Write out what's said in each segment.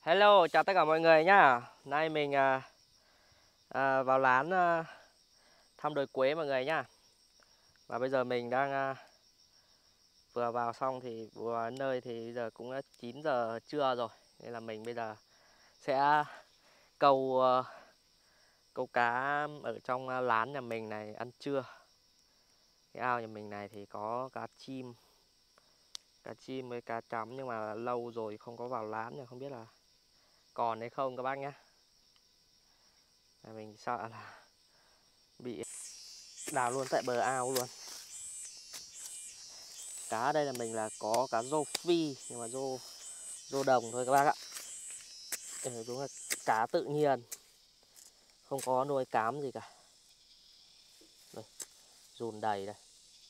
Hello, chào tất cả mọi người nhá. Nay mình vào lán thăm đồi quế mọi người nhá. Và bây giờ mình đang vừa vào xong thì vừa đến nơi thì bây giờ cũng đã 9 giờ trưa rồi. Nên là mình bây giờ sẽ câu câu cá ở trong lán nhà mình này ăn trưa. Cái ao nhà mình này thì có cá chim với cá chấm, nhưng mà lâu rồi không có vào lán rồi, không biết là còn hay không các bác nhé. Mình sợ là bị đào luôn tại bờ ao luôn. Cá ở đây là mình là có cá rô phi, nhưng mà rô đồng thôi các bác ạ. Đúng là cá tự nhiên, không có nuôi cám gì cả. Đây, giùn đầy đây,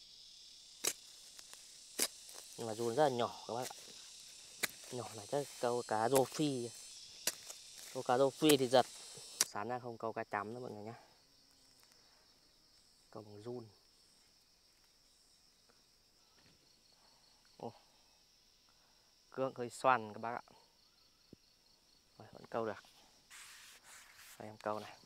nhưng mà giùn rất là nhỏ các bác ạ. Nhỏ này chắc câu cá rô phi. Câu cá rô phi thì giật. Sáng ra không câu cá chấm nữa mọi người nhé, câu bằng giun. Cương hơi xoăn các bác ạ. Rồi, vẫn câu được. Đây em câu này.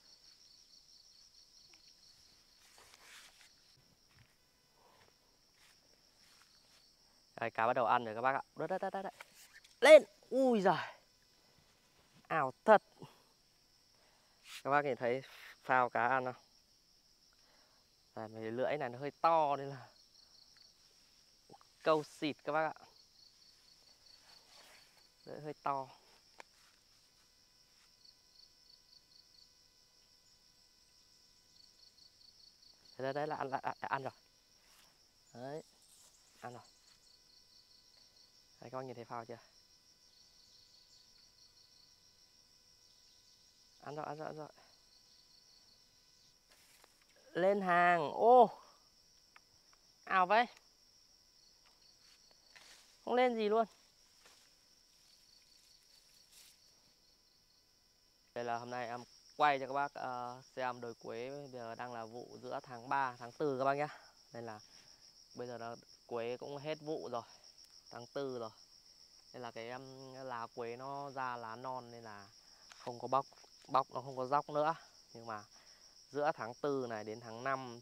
Đây, cá bắt đầu ăn rồi các bác ạ. Đấy. Lên. Ui giời, ảo thật. Các bác nhìn thấy phao cá ăn không? Và mấy lưỡi này nó hơi to nên là câu xịt các bác ạ. Lưỡi hơi to. Đấy là ăn rồi. Đấy, ăn rồi. Đấy, các bác nhìn thấy phao chưa? Ăn rồi. Lên hàng. Ô, ảo vậy, không lên gì luôn. Đây là hôm nay em quay cho các bác xem đồi quế. Bây giờ đang là vụ giữa tháng 3, tháng 4 các bác nhé. Nên là bây giờ là quế cũng hết vụ rồi, tháng 4 rồi. Nên là cái lá quế nó ra lá non nên là không có bóc nó không có dóc nữa. Nhưng mà giữa tháng 4 này đến tháng 5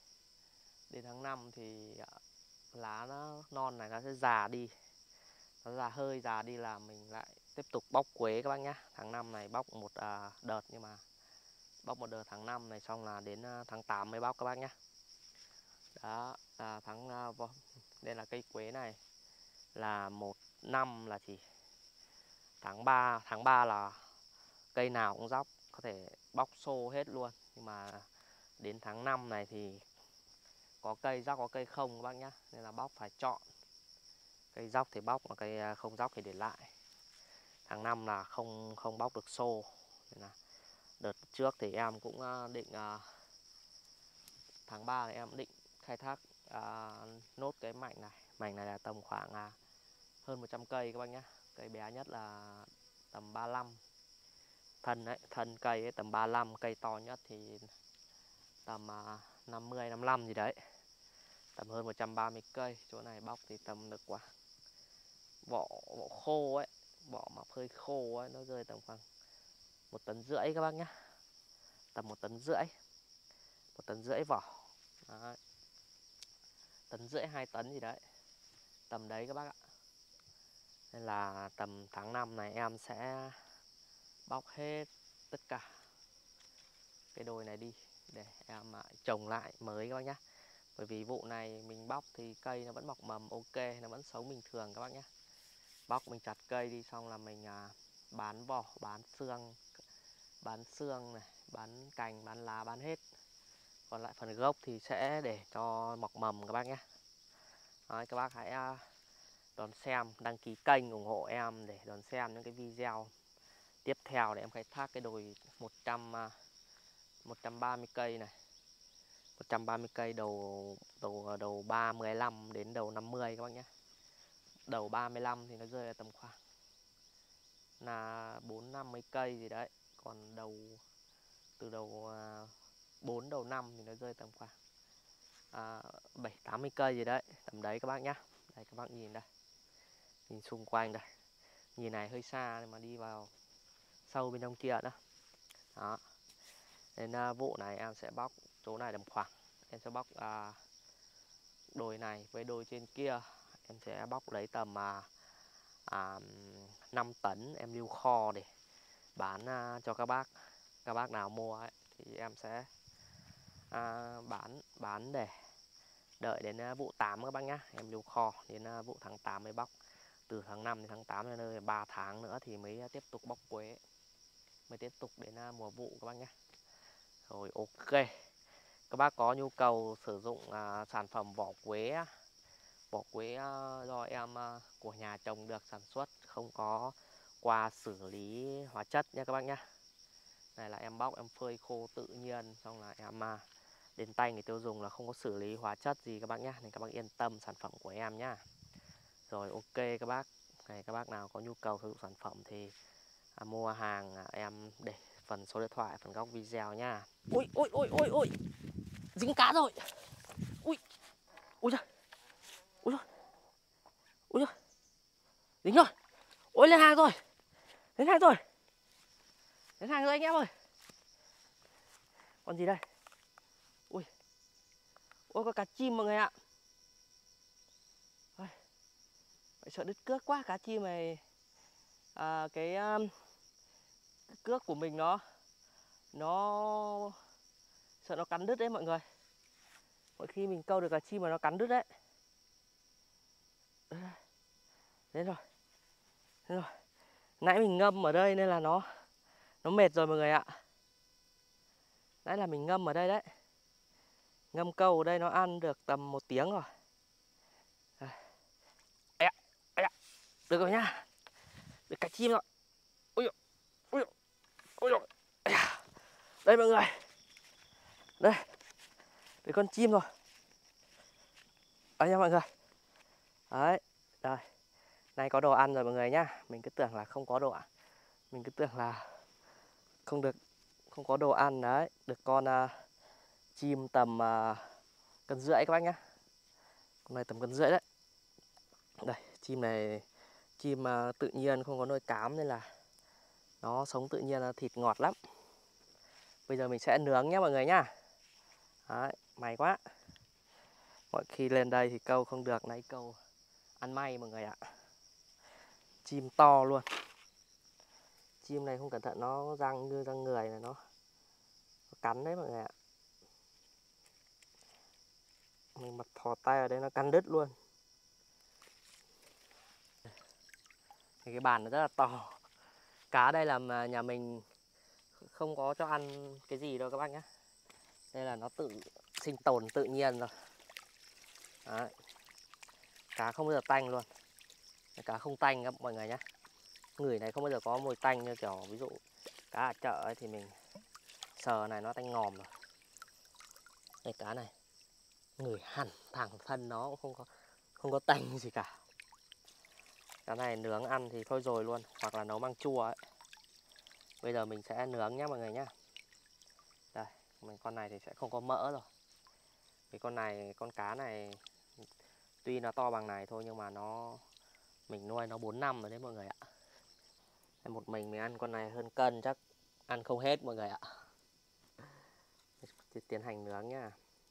thì lá nó non này nó sẽ già đi. Nó hơi già đi là mình lại tiếp tục bóc quế các bác nhé. Tháng 5 này bóc một đợt, nhưng mà bóc một đợt tháng 5 này xong là đến tháng 8 mới bóc các bác nhé. Đó là đây là cây quế này là một năm là chỉ tháng 3 là cây nào cũng dóc, có thể bóc xô hết luôn. Nhưng mà đến tháng 5 này thì có cây dóc có cây không các bác nhé. Nên là bóc phải chọn. Cây dóc thì bóc, mà cây không dóc thì để lại. Tháng 5 là không bóc được xô. Nên là đợt trước thì em cũng định tháng 3 thì em định khai thác nốt cái mảnh này. Mảnh này là tầm khoảng hơn 100 cây các bác nhé. Cây bé nhất là tầm 35. Thân cây ấy, tầm 35, cây to nhất thì tầm 50, 55 gì đấy. Tầm hơn 130 cây. Chỗ này bóc thì tầm được quả vỏ khô ấy, vỏ mọc hơi khô ấy, nó rơi tầm khoảng 1,5 tấn các bác nhé. Tầm 1,5 tấn, 1,5 tấn vỏ. Đấy. 1,5 tấn, 2 tấn gì đấy. Tầm đấy các bác ạ. Nên là tầm tháng 5 này em sẽ bóc hết tất cả cái đồi này đi để em trồng lại mới các bác nhé. Bởi vì vụ này mình bóc thì cây nó vẫn mọc mầm ok, nó vẫn sống bình thường các bác nhé. Bóc mình chặt cây đi xong là mình bán vỏ, bán xương này, bán cành, bán lá, bán hết. Còn lại phần gốc thì sẽ để cho mọc mầm các bác nhé. Đấy, các bác hãy đón xem, đăng ký kênh ủng hộ em để đón xem những cái video tiếp theo để em khai thác cái đồi 130 cây này. 130 cây đầu 35 đến đầu 50 các bác nhé. Đầu 35 thì nó rơi ở tầm khoảng là 4-50 cây gì đấy. Còn từ đầu 4 đầu 5 thì nó rơi tầm khoảng 7-80 cây gì đấy. Tầm đấy các bác nhé. Đây các bác nhìn đây, nhìn xung quanh đây. Nhìn này hơi xa nhưng mà đi vào sâu bên trong kia nữa. Đó. Nên vụ này em sẽ bóc chỗ này tầm khoảng, em sẽ bóc đồi này với đồi trên kia, em sẽ bóc lấy tầm 5 tấn em lưu kho để bán cho các bác nào mua ấy, thì em sẽ bán để đợi đến vụ 8 các bác nhá. Em lưu kho đến vụ tháng 8 mới bóc, từ tháng 5 đến tháng 8 là nơi 3 tháng nữa thì mới tiếp tục bóc quế, mới tiếp tục đến mùa vụ các bác nhé. Rồi ok, các bác có nhu cầu sử dụng sản phẩm vỏ quế do em của nhà trồng được sản xuất, không có qua xử lý hóa chất nha các bác nhé. Này là em bóc em phơi khô tự nhiên, xong là em đến tay người tiêu dùng là không có xử lý hóa chất gì các bác nhé, nên các bác yên tâm sản phẩm của em nhá. Rồi ok các bác, này các bác nào có nhu cầu sử dụng sản phẩm thì mua hàng em để phần số điện thoại phần góc video nha. Ui ui ui ui ui, dính cá rồi. Ui ui giời, ui giời, ui giời, dính rồi. Ôi lên hàng rồi, lên hàng rồi, lên hàng rồi anh em ơi. Con gì đây? Ui, ôi có cá chim mọi người ạ. Ôi, sợ đứt cước quá, cá chim này cái cước của mình nó sợ nó cắn đứt đấy mọi người. Mỗi khi mình câu được cá chim mà nó cắn đứt đấy. Đến rồi, đến rồi. Nãy mình ngâm ở đây nên là nó mệt rồi mọi người ạ. Nãy là mình ngâm ở đây đấy, ngâm câu ở đây nó ăn được tầm 1 tiếng rồi. Được rồi nhá, được cá chim rồi. Ui dồi, ui dồi, ui dồi. Đây mọi người, đây, được con chim rồi. Đây nha mọi người. Đấy, rồi. Nay có đồ ăn rồi mọi người nhá. Mình cứ tưởng là không có đồ ăn, mình cứ tưởng là không có đồ ăn đấy. Được con chim tầm 1,5 cân các bác nhá. Con này tầm 1,5 cân đấy. Đây, chim này chim tự nhiên không có nuôi cám nên là nó sống tự nhiên là thịt ngọt lắm. Bây giờ mình sẽ nướng nhé mọi người nhá. Đấy, may quá. Mọi khi lên đây thì câu không được, nãy câu ăn may mọi người ạ. Chim to luôn. Chim này không cẩn thận nó răng như răng người là nó cắn đấy mọi người ạ. Mình mặt thò tay ở đây nó cắn đứt luôn. Cái bàn nó rất là to. Cá đây là nhà mình không có cho ăn cái gì đâu các bác nhé. Đây là nó tự sinh tồn tự nhiên rồi. Đấy. Cá không bao giờ tanh luôn. Cá không tanh các mọi người nhé. Người này không bao giờ có mùi tanh như kiểu ví dụ cá ở chợ ấy thì mình sờ này nó tanh ngòm rồi. Đây cá này ngửi hẳn thẳng thân nó cũng không có tanh gì cả. Cá này nướng ăn thì thôi rồi luôn, hoặc là nấu măng chua ấy. Bây giờ mình sẽ nướng nhá mọi người nhá. Đây, con này thì sẽ không có mỡ rồi. Vì con cá này tuy nó to bằng này thôi nhưng mà mình nuôi nó 4 năm rồi đấy mọi người ạ. Một mình ăn con này hơn cân chắc ăn không hết mọi người ạ. Tiến hành nướng nhá.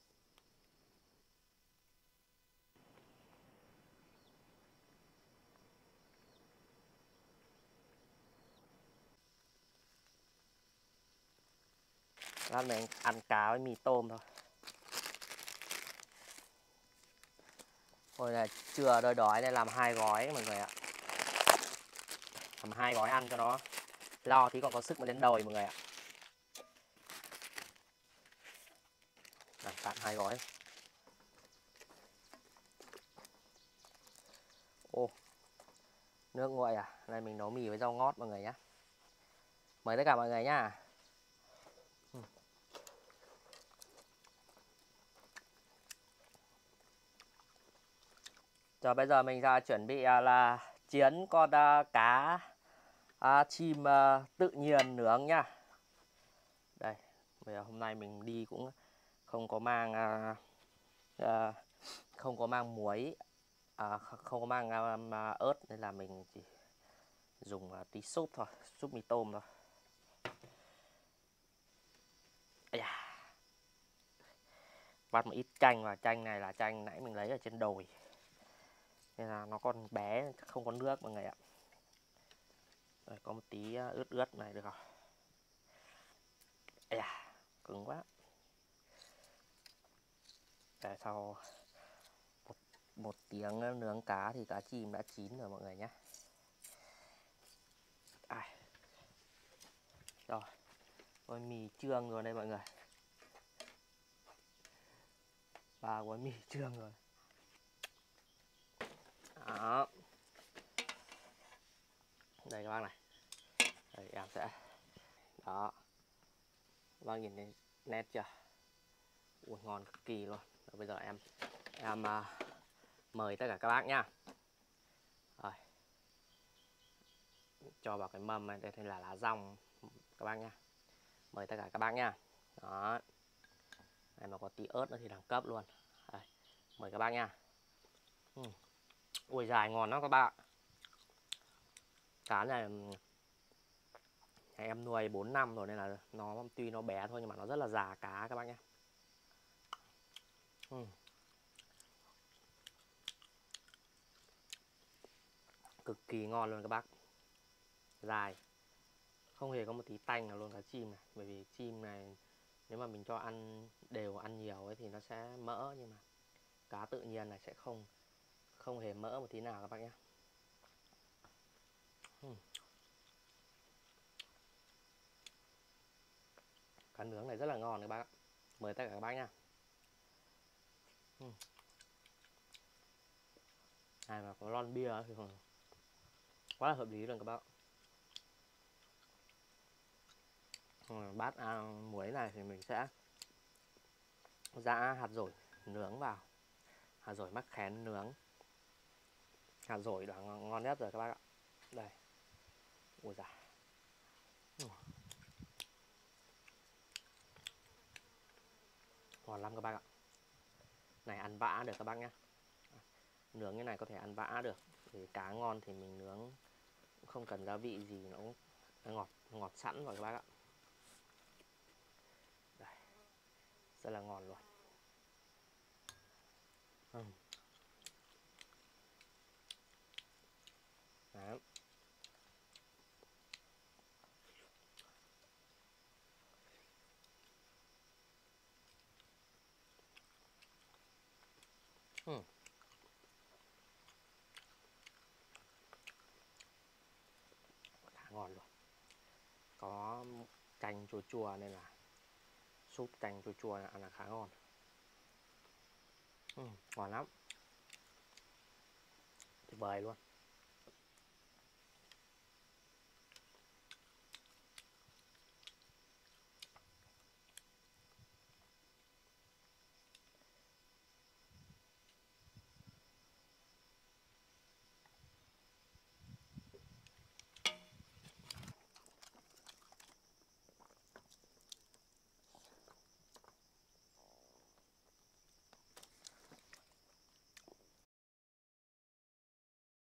Lát mình ăn cá với mì tôm thôi. Hồi là trưa đói đói nên làm 2 gói mọi người ạ. Làm 2 gói ăn cho nó lo thì còn có sức mà đến đồi mọi người ạ. Làm tạm 2 gói. Ô, nước nguội à? Đây mình nấu mì với rau ngót mọi người nhé. Mời tất cả mọi người nhá. Rồi bây giờ mình ra chuẩn bị là chiên con cá chim tự nhiên nướng nhá. Đây, bây giờ hôm nay mình đi cũng không có mang không có mang muối, không có mang ớt nên là mình chỉ dùng tí súp thôi, súp mì tôm thôi. Ây da. Vắt một ít chanh vào, chanh này là chanh nãy mình lấy ở trên đồi nên là nó còn bé, không có nước mọi người ạ. Rồi có một tí ướt ướt này được không? Ây da, cứng quá. Để sau một tiếng nướng cá thì cá chim đã chín rồi mọi người nhé. Rồi, gói mì trương rồi đây mọi người. 3 gói mì trương rồi. Đó. Đây các bác này. Đây em sẽ. Đó. Các bác nhìn thấy nét chưa? Ui, ngon cực kỳ luôn. Rồi, bây giờ em mời tất cả các bác nhá. Rồi. Cho vào cái mâm này, đây là lá dong các bác nhá. Mời tất cả các bác nhá. Đó. Này mà có tí ớt nữa thì đẳng cấp luôn. Đây. Mời các bác nha. Ui dài ngon lắm các bạn. Cá này em nuôi 4 năm rồi nên là nó tuy nó bé thôi nhưng mà nó rất là già cá các bác nhé. Cực kỳ ngon luôn các bác. Dài. Không hề có một tí tanh nào luôn cá chim này. Bởi vì chim này nếu mà mình cho ăn đều, ăn nhiều ấy thì nó sẽ mỡ, nhưng mà cá tự nhiên này sẽ không hề mỡ một tí nào các bác nhé. Cá nướng này rất là ngon các bác ạ. Mời tất cả các bác nha. Này mà có lon bia thì quá là hợp lý luôn các bác. Bát muối này thì mình sẽ giã hạt dổi nướng vào. Hạt dổi mắc khén nướng. Hạt dổi đã ngon nhất rồi các bác ạ. Đây. Ui da. Ngon lắm các bác ạ. Này ăn vã được các bác nhé. Nướng cái này có thể ăn vã được. Thì cá ngon thì mình nướng không cần gia vị gì, nó ngọt sẵn rồi các bác ạ. Đây. Rất là ngon luôn. Đấy. Khá ngon luôn. Có chanh chua chua nên là súp chanh chua chua ăn là khá ngon. Ngon lắm. Tuyệt vời luôn.